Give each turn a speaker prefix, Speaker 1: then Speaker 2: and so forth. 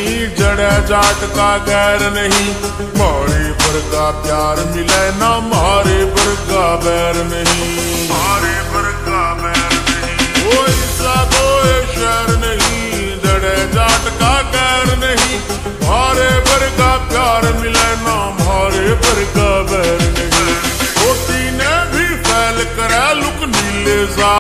Speaker 1: नहीं, जड़ा जाट का गैर नहीं। मारे पर का प्यार मिले ना, मारे पर का बैर नहीं, मारे पर का बैर नहीं। वो ऐसा कोई शहर नहीं, जड़ा जाट का गैर नहीं। मारे पर का प्यार मिले ना, मारे पर का बैर नहीं। छोटी ने भी फैल कर लुक नीले सा